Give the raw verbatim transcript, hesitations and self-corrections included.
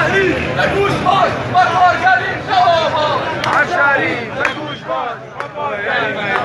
حشری به گوش باش با کارگری شباب ها. حشری به گوش باش با کارگری